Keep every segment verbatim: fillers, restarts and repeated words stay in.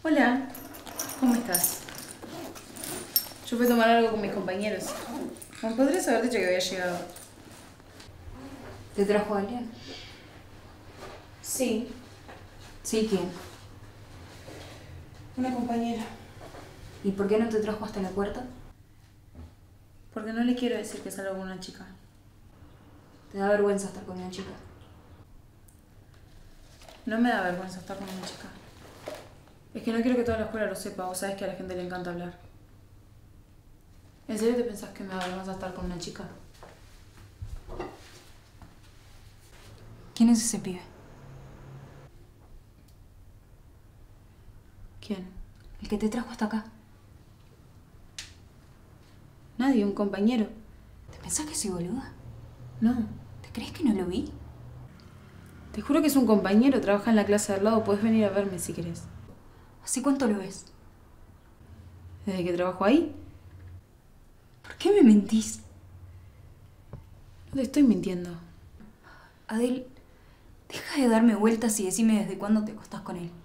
Hola, ¿cómo estás? Yo fui a tomar algo con mis compañeros. ¿Me podrías haber dicho que había llegado? ¿Te trajo alguien? Sí. ¿Sí quién? Una compañera. ¿Y por qué no te trajo hasta la puerta? Porque no le quiero decir que salgo con una chica. ¿Te da vergüenza estar con una chica? No me da vergüenza estar con una chica. Es que no quiero que toda la escuela lo sepa. Vos sabés que a la gente le encanta hablar. ¿En serio te pensás que me da vergüenza estar con una chica? ¿Quién es ese pibe? ¿Quién? El que te trajo hasta acá. Nadie, un compañero. ¿Te pensás que soy boluda? No. ¿Te crees que no lo vi? Te juro que es un compañero, trabaja en la clase de al lado. Podés venir a verme si querés. ¿Hace cuánto lo ves? ¿Desde que trabajo ahí? ¿Por qué me mentís? No te estoy mintiendo. Adel, deja de darme vueltas y decime desde cuándo te acostás con él.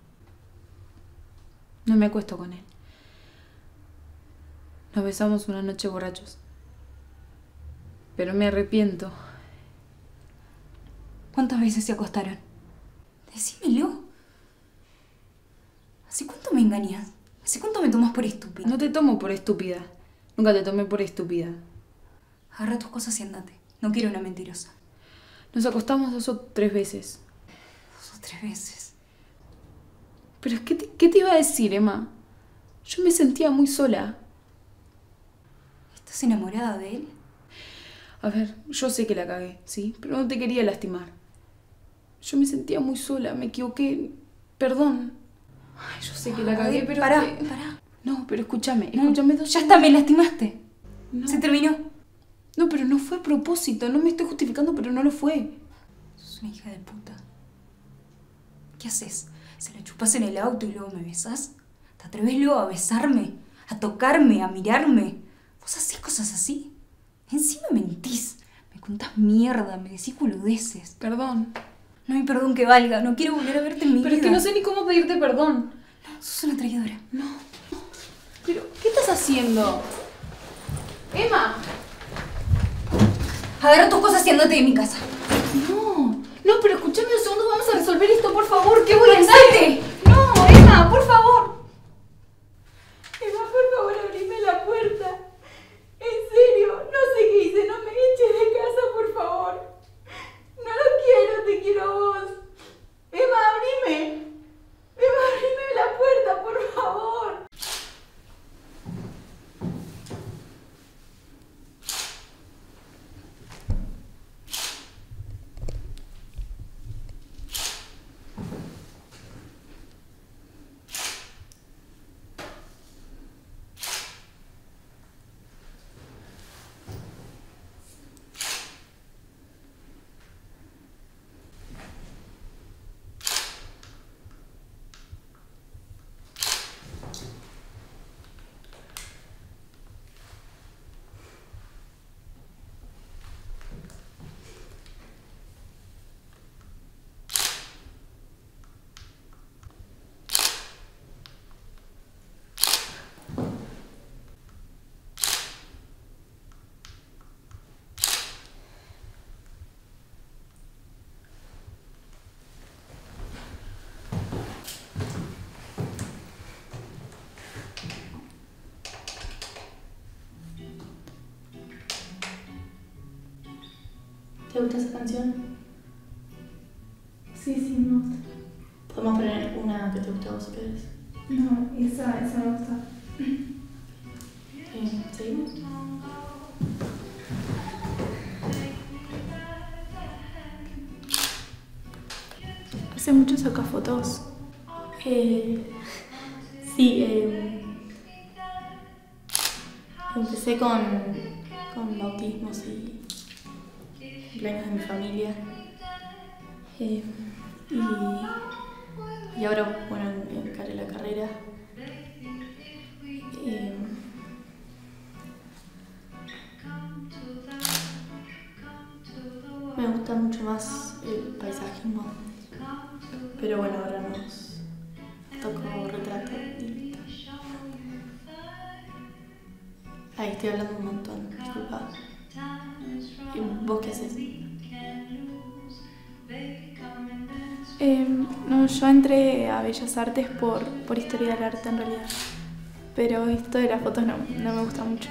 No me acuesto con él. Nos besamos una noche borrachos. Pero me arrepiento. ¿Cuántas veces se acostaron? Decímelo. ¿Hace cuánto me engañas? ¿Hace cuánto me tomas por estúpida? No te tomo por estúpida. Nunca te tomé por estúpida. Agarra tus cosas y andate. No quiero una mentirosa. Nos acostamos dos o tres veces. Dos o tres veces. Pero ¿qué te, qué te iba a decir, Emma? Yo me sentía muy sola. ¿Estás enamorada de él? A ver, yo sé que la cagué, ¿sí? Pero no te quería lastimar. Yo me sentía muy sola, me equivoqué. Perdón. Ay, yo sé que la cagué, Adel, pero... Pará, que- pará. No, pero escúchame, No, escúchame dos ya está, me lastimaste. No. Se terminó. No, pero no fue a propósito. No me estoy justificando, pero no lo fue. Sos una hija de puta. ¿Qué haces? ¿Se la chupas en el auto y luego me besás? ¿Te atreves luego a besarme? ¿A tocarme? ¿A mirarme? ¿Vos hacés cosas así? Encima mentís. Me contás mierda, me decís boludeces. Perdón. No hay perdón que valga. No quiero volver a verte en mi Pero vida. es que no sé ni cómo pedirte perdón. No, sos una traidora. No. Pero, ¿qué estás haciendo? Emma. Agarra tus cosas y andate de mi casa. No. No, pero escúchame un segundo. Vamos a resolver esto, por favor. ¿Qué voy a ¡Andate! hacer? No, Emma, por favor. Emma, por favor, abrime la puerta. En serio, no sé qué hice. No me eches de casa, por favor. No lo quiero, te quiero a vos. Emma, abrime. Emma, abrime la puerta, por favor. ¿Te gusta esa canción? Sí, sí, me gusta. Podemos poner una que te guste a vos si querés. No, esa, esa me gusta. Eh, ¿Seguimos? Hace mucho sacas fotos. Eh, sí, eh, empecé con, con bautismos y cumpleaños de mi familia. Eh, y, y ahora, bueno, encaré la carrera. Eh, me gusta mucho más el paisajismo. Pero bueno, ahora nos tocó retrato. Ahí estoy hablando un montón, disculpa. ¿Y vos qué haces? Eh, no, yo entré a Bellas Artes por, por historia del arte en realidad. Pero esto de las fotos no, no me gusta mucho.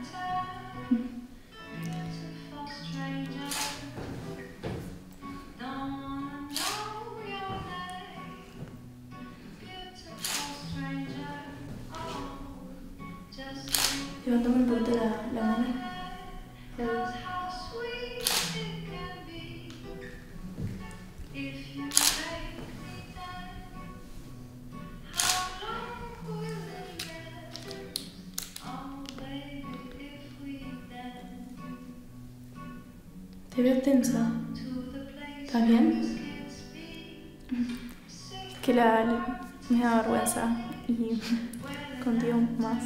Levantame un poquito la, la mano. Te veo tensa. ¿Estás bien? Es que la, la- me da vergüenza. Y contigo más.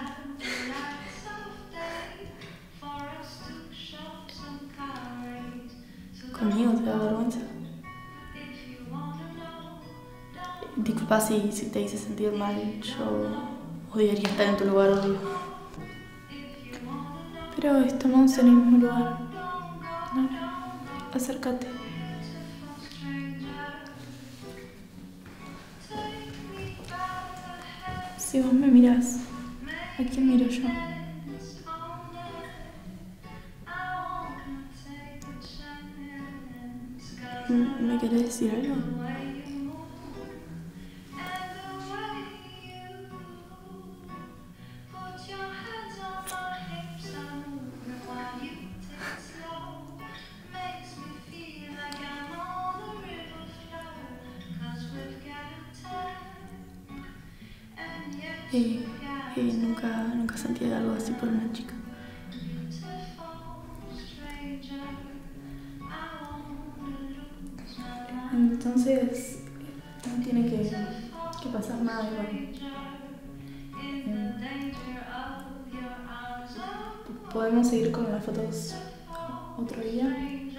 ¿Conmigo te da vergüenza? Disculpa si, si te hice sentir mal. Yo odiaría estar en tu lugar, obvio. Pero estamos en el mismo lugar. No, acércate. Si vos me mirás, ¿a quién miro yo? ¿Me querés decir algo? Y, y nunca, nunca sentí algo así por una chica. Entonces, no tiene que, que pasar nada igual. Eh, ¿Podemos seguir con las fotos otro día?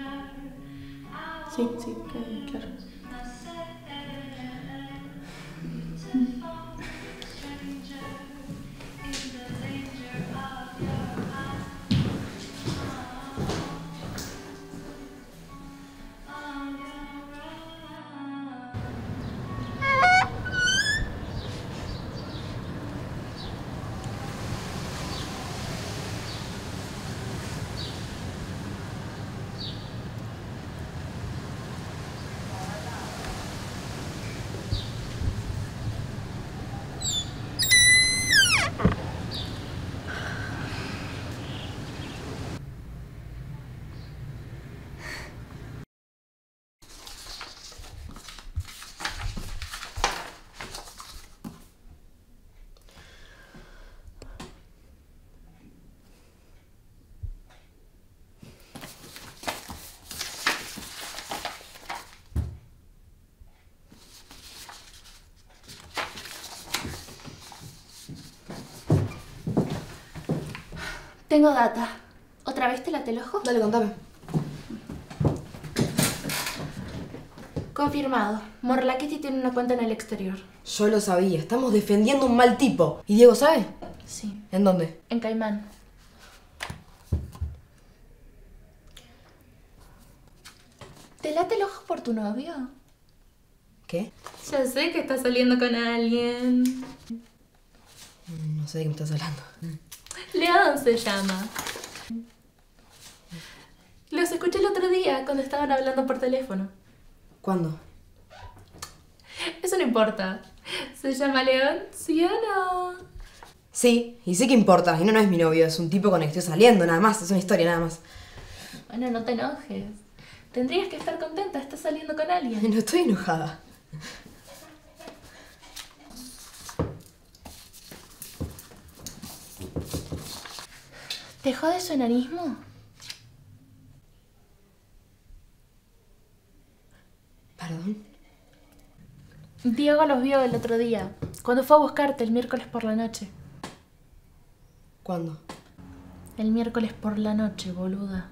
Sí, sí, que- claro. Tengo data. ¿Otra vez te la telojo? Dale, contame. Confirmado. Morlachetti tiene una cuenta en el exterior. Yo lo sabía. Estamos defendiendo un mal tipo. ¿Y Diego sabe? Sí. ¿En dónde? En Caimán. ¿Te late el ojo por tu novio? ¿Qué? Ya sé que estás saliendo con alguien. No sé de qué me estás hablando. León se llama. Los escuché el otro día cuando estaban hablando por teléfono. ¿Cuándo? Eso no importa. ¿Se llama León? ¿Sí o no? Sí, y sí que importa. Y no, no es mi novio. Es un tipo con el que estoy saliendo, nada más. Es una historia, nada más. Bueno, no te enojes. Tendrías que estar contenta. Estás saliendo con alguien. No estoy enojada. ¿Te jode su enanismo? ¿Perdón? Diego los vio el otro día, cuando fue a buscarte el miércoles por la noche. ¿Cuándo? El miércoles por la noche, boluda.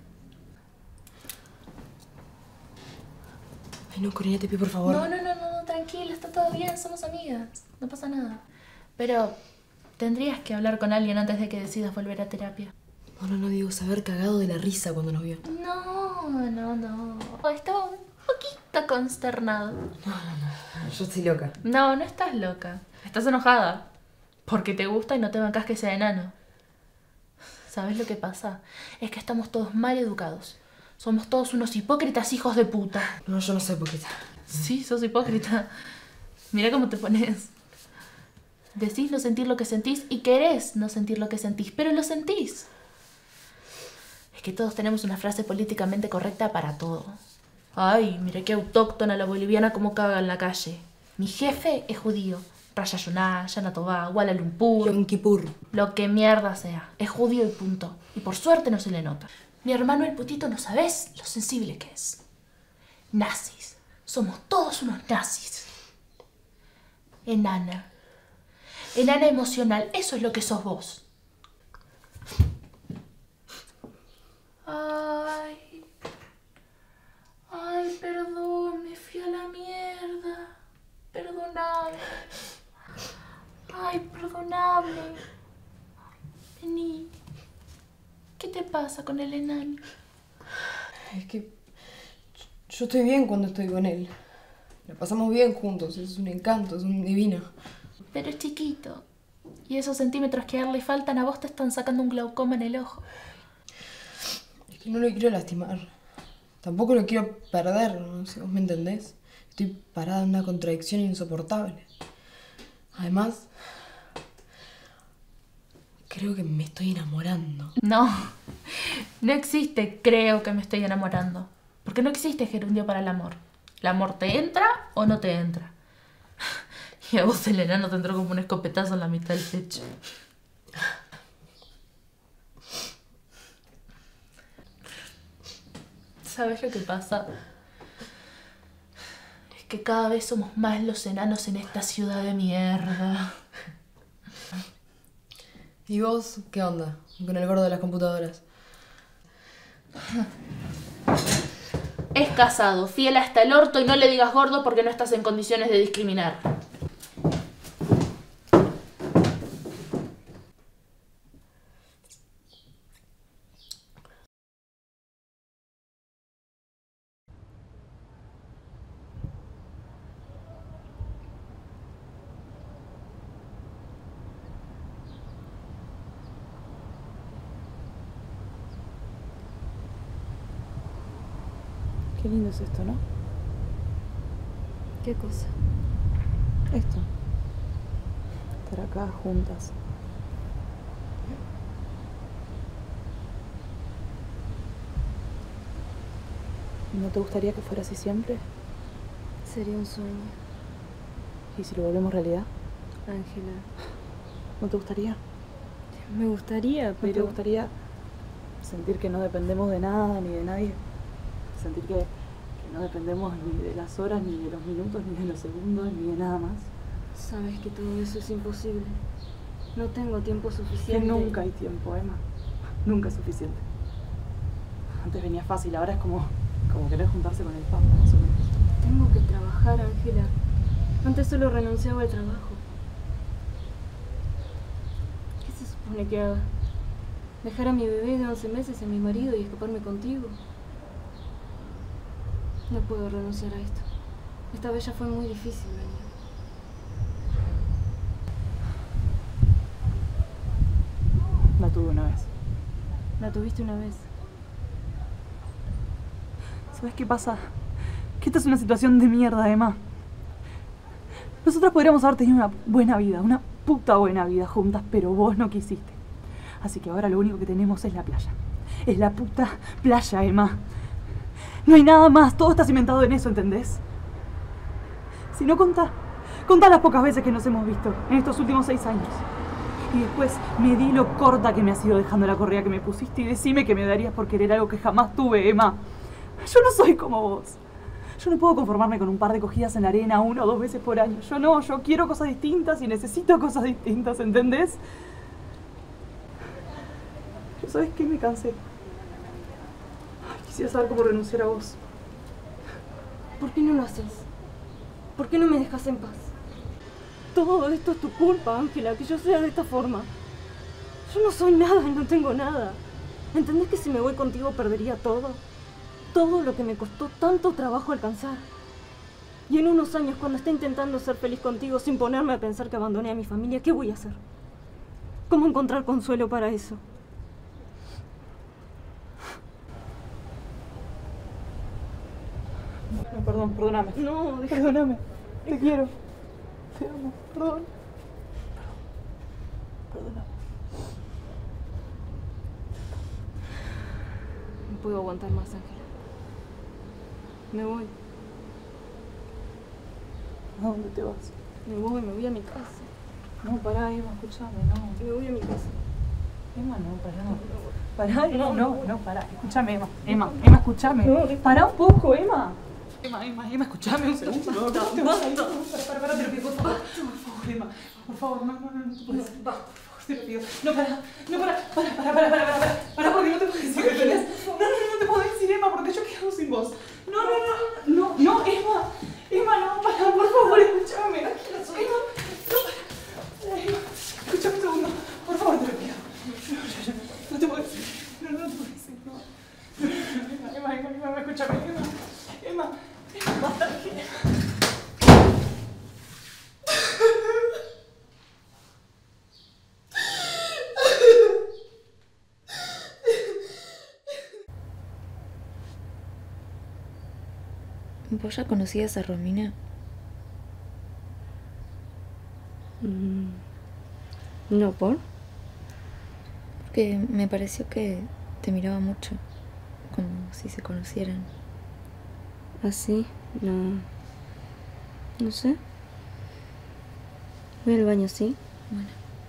Ay, no, Corina, te pido por favor. No, no, no, no, tranquila, está todo bien, somos amigas, no pasa nada. Pero Tendrías que hablar con alguien antes de que decidas volver a terapia. No, no, no, digo, saber cagado de la risa cuando nos vio. No, no, no. Estaba un poquito consternado. No, no, no, yo estoy loca. No, no estás loca. Estás enojada. Porque te gusta y no te bancas que sea enano. ¿Sabes lo que pasa? Es que estamos todos mal educados. Somos todos unos hipócritas hijos de puta. No, yo no soy hipócrita. Sí, sos hipócrita. Mira cómo te pones. Decís no sentir lo que sentís y querés no sentir lo que sentís, pero lo sentís. Es que todos tenemos una frase políticamente correcta para todo. Ay, mira qué autóctona la boliviana como caga en la calle. Mi jefe es judío. Raya Yonah, Yana Tobá, Kuala Lumpur. Yom Kippur. Lo que mierda sea. Es judío y punto. Y por suerte no se le nota. Mi hermano el putito no sabés lo sensible que es. Nazis. Somos todos unos nazis. Enana. Enana emocional. Eso es lo que sos vos. Ay. Ay, perdón. Me fui a la mierda. Perdoname. Ay, perdonable. Vení. ¿Qué te pasa con el enano? Es que yo estoy bien cuando estoy con él. La pasamos bien juntos, es un encanto, es un divino. Pero es chiquito. Y esos centímetros que a él le faltan a vos te están sacando un glaucoma en el ojo. Es que no lo quiero lastimar. Tampoco lo quiero perder, no sé, ¿vos me entendés? Estoy parada en una contradicción insoportable. Además, creo que me estoy enamorando. No, no existe creo que me estoy enamorando. Porque no existe gerundio para el amor. ¿El amor te entra o no te entra? Y a vos el enano te entró como un escopetazo en la mitad del pecho. ¿Sabes lo que pasa? Es que cada vez somos más los enanos en esta ciudad de mierda. ¿Y vos qué onda con el gordo de las computadoras? Es casado, fiel hasta el orto y no le digas gordo porque no estás en condiciones de discriminar. Qué lindo es esto, ¿no? ¿Qué cosa? Esto. Estar acá juntas. ¿No te gustaría que fuera así siempre? Sería un sueño. ¿Y si lo volvemos realidad? Ángela, ¿No te gustaría? me gustaría, ¿No te pero... gustaría sentir que no dependemos de nada ni de nadie? Sentir que, que no dependemos ni de las horas, ni de los minutos, ni de los segundos, ni de nada más. Sabes que todo eso es imposible. No tengo tiempo Que suficiente. nunca hay tiempo, Emma. Nunca es suficiente. Antes venía fácil, ahora es como, como querer juntarse con el Papa, más o menos. Tengo que trabajar, Ángela. Antes solo renunciaba al trabajo. ¿Qué se supone que haga? ¿Dejar a mi bebé de once meses a mi marido y escaparme contigo? No puedo renunciar a esto. Esta vez ya fue muy difícil venir. La tuve una vez. La tuviste una vez. ¿Sabes qué pasa? Que esta es una situación de mierda, Emma. Nosotras podríamos haber tenido una buena vida, una puta buena vida juntas, pero vos no quisiste. Así que ahora lo único que tenemos es la playa. Es la puta playa, Emma. No hay nada más, todo está cimentado en eso, ¿entendés? Si no, contá. Contá las pocas veces que nos hemos visto en estos últimos seis años. Y después me di lo corta que me has ido dejando la correa que me pusiste y decime que me darías por querer algo que jamás tuve, Emma. Yo no soy como vos. Yo no puedo conformarme con un par de cogidas en la arena una o dos veces por año. Yo no, yo quiero cosas distintas y necesito cosas distintas, ¿entendés? Yo, ¿sabes qué? Me cansé. Ay, quisiera saber cómo renunciar a vos. ¿Por qué no lo haces? ¿Por qué no me dejas en paz? Todo esto es tu culpa, Ángela, que yo sea de esta forma. Yo no soy nada y no tengo nada. ¿Entendés que si me voy contigo perdería todo? Todo lo que me costó tanto trabajo alcanzar. Y en unos años, cuando esté intentando ser feliz contigo sin ponerme a pensar que abandoné a mi familia, ¿qué voy a hacer? ¿Cómo encontrar consuelo para eso? No, perdón, perdóname. No, deja... Perdóname. Te quiero. Te amo. Perdón. Perdóname. No puedo aguantar más, Ángela. Me voy. ¿A dónde te vas? Me voy, me voy a mi casa. No, pará, Emma, escúchame, no. Me voy a mi casa. Emma, no, pará. Pará, Emma, no, no, pará. Escúchame, Emma. Emma, Emma, escúchame. Pará un poco, Emma. Emma, Emma, Emma, escúchame un segundo. No, no, no, para, para, para, te lo pido, por favor. Por favor, Emma. Por favor, no, no, no, no te puedes. Por favor, te lo pido. No, para, no, para, para, para, para, para, para, para, porque no te puedo decir que tenés. No, no, no, no te puedo decir, Emma, porque yo quedo sin vos. No, no, no, no, no, Emma. Emma, no, para, por favor, escúchame. Emma, no, Emma, escúchame un segundo. Por favor, te lo pido. No, yo, yo, no te puedo decir. No, no te puedo decir, no. Emma, Emma, Emma, Emma, escúchame, Emma. Emma, Emma, basta. ¿Vos ya conocías a Romina? Mm, no, ¿por? Porque me pareció que te miraba mucho, como si se conocieran. ¿Así? No. No sé. Voy al baño, ¿sí? Bueno.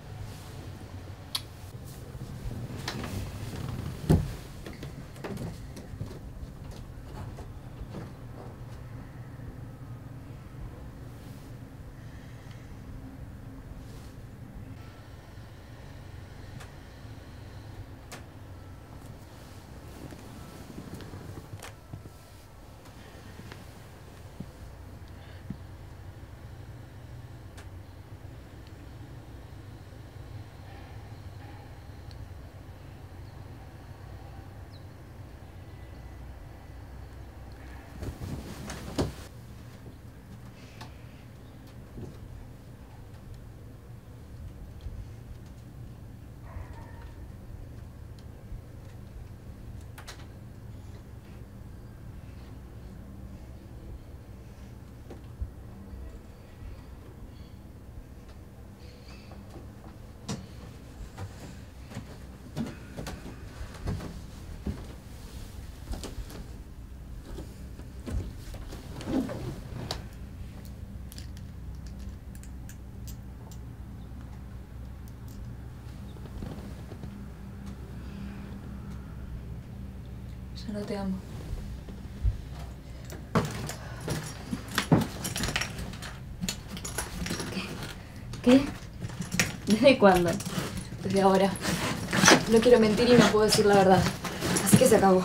Ya no te amo. ¿Qué? ¿Desde cuándo? Desde ahora. No quiero mentir y no puedo decir la verdad. Así que se acabó.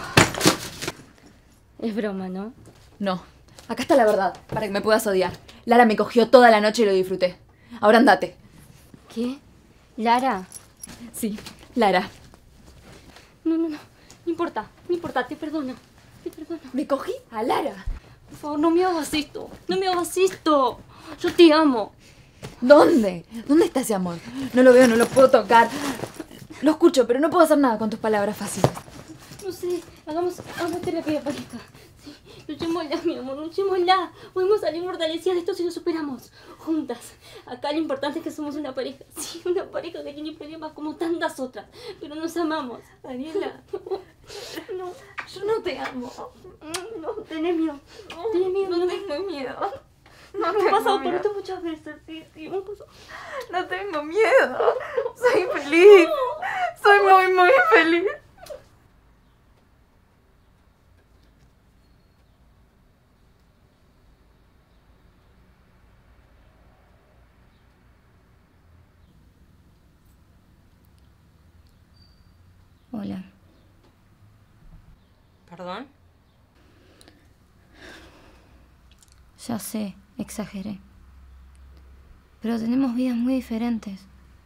Es broma, ¿no? No. Acá está la verdad, para que me puedas odiar. Lara me cogió toda la noche y lo disfruté. Ahora andate. ¿Qué? ¿Lara? Sí, Lara. No, no, no. No importa, no importa, te perdono. Te perdono. Me cogí a Lara. Por favor, no me hagas esto. No me hagas esto. Yo te amo. ¿Dónde? ¿Dónde está ese amor? No lo veo, no lo puedo tocar. Lo escucho, pero no puedo hacer nada con tus palabras fáciles. No sé, hagamos, hagamos terapia de pareja. Sí, luchémosla, mi amor, luchémosla. Podemos salir fortalecidas de esto si lo superamos. Juntas. Acá lo importante es que somos una pareja. Sí, una pareja que tiene problemas como tantas otras. Pero nos amamos. Daniela. No, yo no te amo. No, tenés miedo. Tenés miedo. No tengo miedo. No, hemos pasado por esto muchas veces. Sí, sí, hemos pasado. No tengo miedo. Soy feliz. Soy muy, muy feliz. Hola. ¿Perdón? Ya sé, exageré. pero tenemos vidas muy diferentes.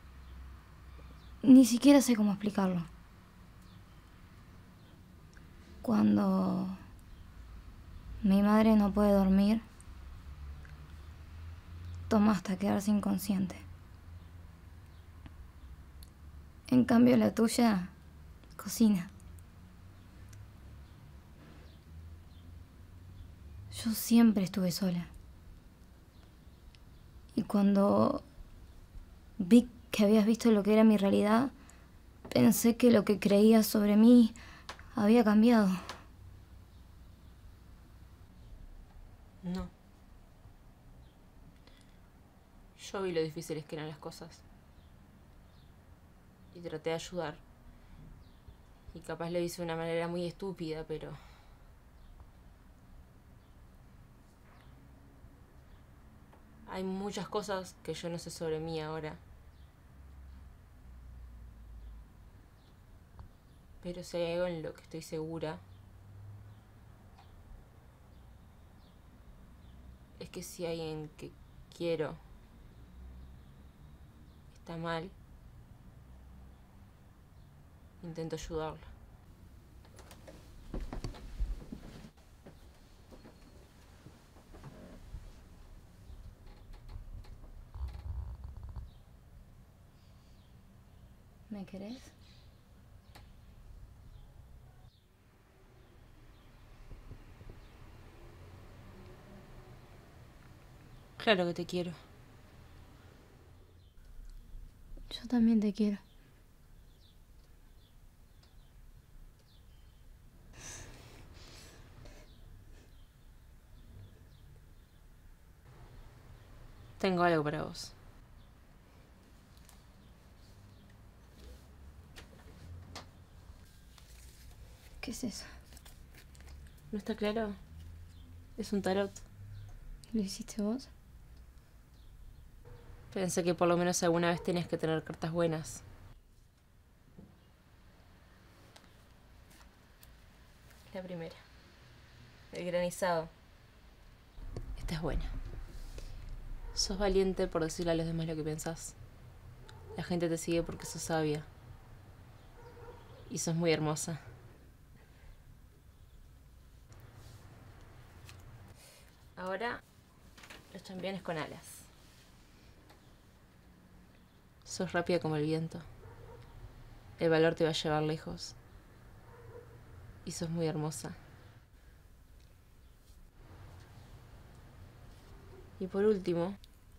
Ni siquiera sé cómo explicarlo. Cuando mi madre no puede dormir, toma hasta quedarse inconsciente. En cambio, la tuya cocina. Yo siempre estuve sola. Y cuando vi que habías visto lo que era mi realidad, pensé que lo que creías sobre mí había cambiado. No. Yo vi lo difíciles que eran las cosas. Y traté de ayudar. Y capaz lo hice de una manera muy estúpida, pero... hay muchas cosas que yo no sé sobre mí ahora. Pero si hay algo en lo que estoy segura, es que si alguien que quiero está mal, intento ayudarlo. ¿Me querés? Claro que te quiero. Yo también te quiero. Tengo algo para vos. ¿Qué es eso? ¿No está claro? Es un tarot. ¿Lo hiciste vos? Pensé que por lo menos alguna vez tenías que tener cartas buenas. La primera. El granizado. Esta es buena. Sos valiente por decirle a los demás lo que pensás. La gente te sigue porque sos sabia. Y sos muy hermosa. Ahora, los championes con alas. Sos rápida como el viento. El valor te va a llevar lejos. Y sos muy hermosa. Y por último,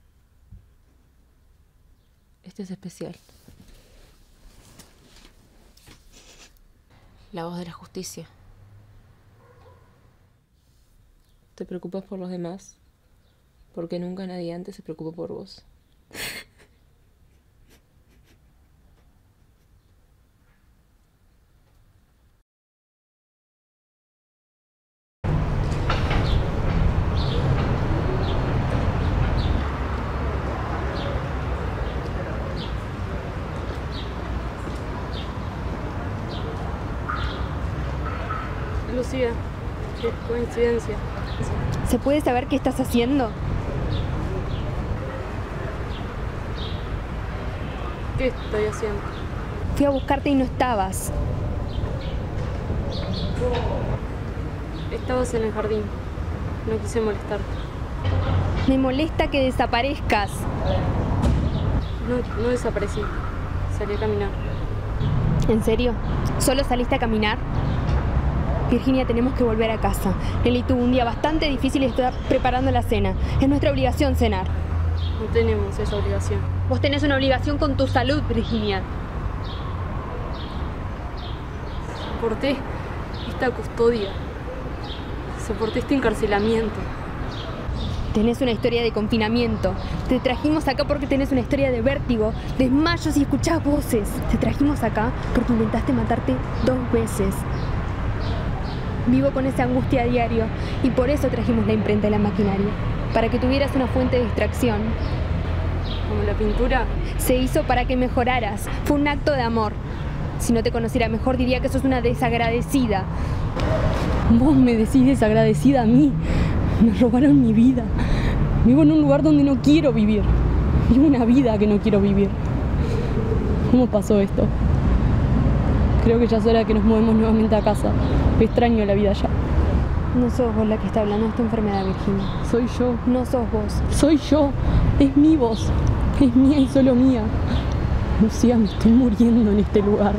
este es especial. La voz de la justicia. Te preocupas por los demás, porque nunca nadie antes se preocupó por vos. Lucía, qué coincidencia. ¿Se puede saber qué estás haciendo? ¿Qué estoy haciendo? Fui a buscarte y no estabas. Estabas en el jardín. No quise molestarte. Me molesta que desaparezcas. No, no desaparecí. Salí a caminar. ¿En serio? ¿Solo saliste a caminar? Virginia, tenemos que volver a casa. Nelly tuvo un día bastante difícil y está preparando la cena. Es nuestra obligación cenar. No tenemos esa obligación. Vos tenés una obligación con tu salud, Virginia. Soporté esta custodia. Soporté este encarcelamiento. Tenés una historia de confinamiento. Te trajimos acá porque tenés una historia de vértigo, desmayos y escuchás voces. Te trajimos acá porque intentaste matarte dos veces. Vivo con esa angustia a diario y por eso trajimos la imprenta y la maquinaria. Para que tuvieras una fuente de distracción. ¿Como la pintura? Se hizo para que mejoraras. Fue un acto de amor. Si no te conociera mejor diría que sos una desagradecida. Vos me decís desagradecida a mí. Me robaron mi vida. Vivo en un lugar donde no quiero vivir. Vivo una vida que no quiero vivir. ¿Cómo pasó esto? Creo que ya es hora de que nos movemos nuevamente a casa. Extraño la vida allá. No sos vos la que está hablando de esta enfermedad, Virginia. Soy yo. No sos vos. Soy yo. Es mi voz. Es mía y solo mía. Lucía, me estoy muriendo en este lugar.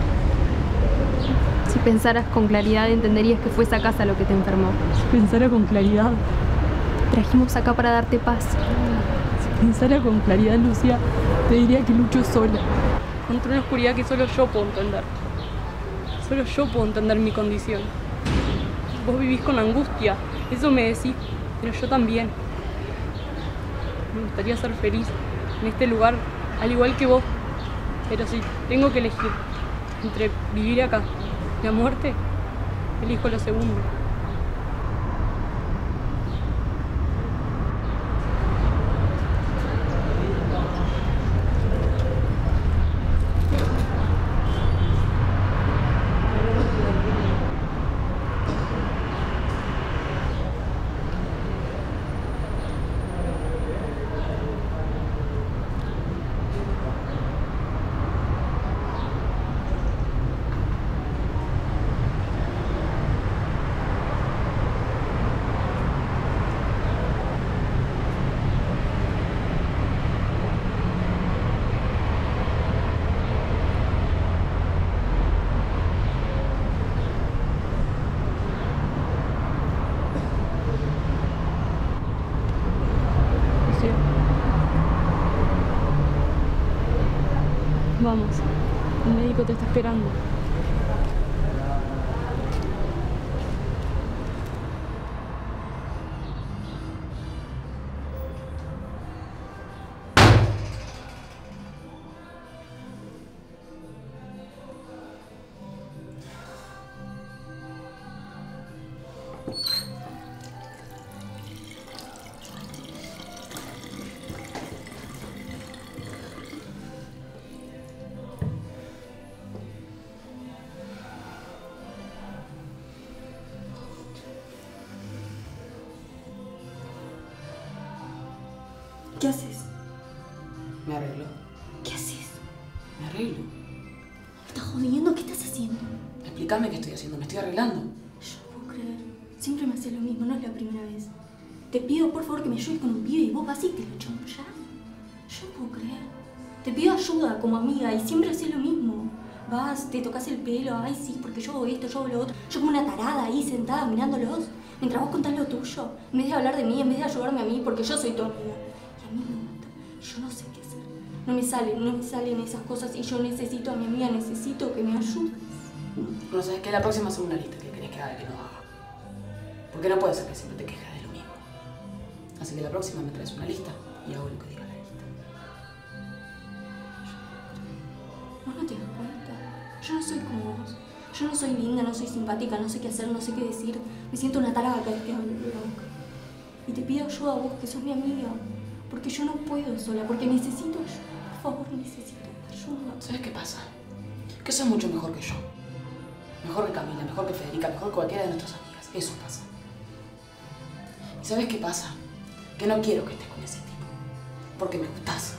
Si pensaras con claridad, entenderías que fue esa casa lo que te enfermó. Si pensara con claridad. Trajimos acá para darte paz. Si pensara con claridad, Lucía, te diría que lucho sola. Contra una oscuridad que solo yo puedo entender. Solo yo puedo entender mi condición. Vos vivís con angustia, eso me decís, pero yo también. Me gustaría ser feliz en este lugar, al igual que vos. Pero si tengo que elegir entre vivir acá y la muerte, elijo lo segundo. Vamos, el médico te está esperando. ¿Qué haces? Me arreglo. ¿Qué haces? Me arreglo. ¿Me estás jodiendo? ¿Qué estás haciendo? Explícame qué estoy haciendo. Me estoy arreglando. Yo no puedo creer. Siempre me haces lo mismo, no es la primera vez. Te pido por favor que me ayudes con un pibe y vos vas y te lo chamullás. Yo no puedo creer. Te pido ayuda como amiga y siempre haces lo mismo. Vas, te tocas el pelo, ay sí, porque yo hago esto, yo hago lo otro. Yo como una tarada ahí sentada mirándolos. Mientras vos contás lo tuyo, en vez de hablar de mí, en vez de ayudarme a mí, porque yo soy tu amiga. Y a mí me mata. Yo no sé qué hacer. No me salen, no me salen esas cosas y yo necesito a mi amiga, necesito que me ayudes. Bueno, ¿sabes qué? La próxima hacemos una lista. ¿Qué querés que haga y que no haga? Porque no puede ser que siempre te quejes de lo mismo. Así que la próxima me traes una lista y hago lo que diga la lista. ¿Vos no te das cuenta? Yo no soy como vos. Yo no soy linda, no soy simpática, no sé qué hacer, no sé qué decir. Me siento una tarada cada vez que hablo de la boca. Y te pido ayuda a vos, que sos mi amiga. Porque yo no puedo sola, porque necesito ayuda. Por favor, necesito ayuda. ¿Sabes qué pasa? Que sos mucho mejor que yo. Mejor que Camila, mejor que Federica, mejor que cualquiera de nuestras amigas. Eso pasa. ¿Y sabes qué pasa? Que no quiero que estés con ese tipo. Porque me gustás.